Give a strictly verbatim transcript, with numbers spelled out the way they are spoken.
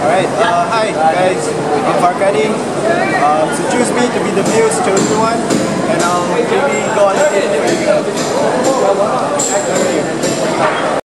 Alright, uh, hi guys, I'm Farkadi. Um, so choose me to be the Muse chosen one, and I'll maybe go on a date for you guys.